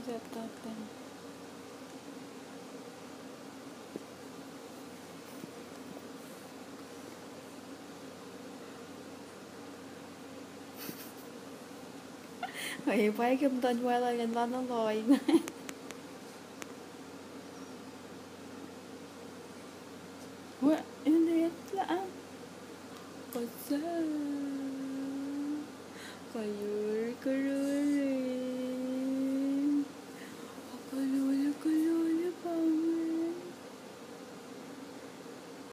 Tataten. Vậy phải cái tên qua lên lên nó lòi. وإن يطلع غزال غير كرو